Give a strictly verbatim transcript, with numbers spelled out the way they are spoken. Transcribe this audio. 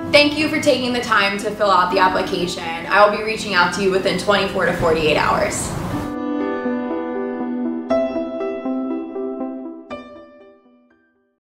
Thank you for taking the time to fill out the application. I will be reaching out to you within twenty-four to forty-eight hours.